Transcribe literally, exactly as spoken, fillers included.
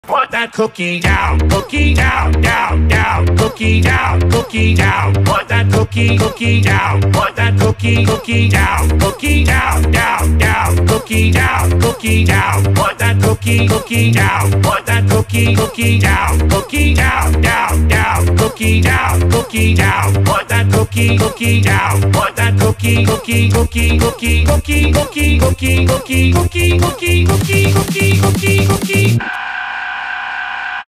Put that cookie down, cookie down, down, down, cookie down, cookie down. Put that cookie, cookie down. Put that cookie, cookie down, cookie down, down, down, cookie down, cookie down. Put that cookie, cookie down. Put that cookie, cookie down, cookie down, down, down, cookie down, cookie down. Put that cookie, cookie down. Put that cookie, cookie, cookie, cookie, cookie, cookie, cookie, cookie, cookie, cookie, cookie, cookie, cookie, cookie.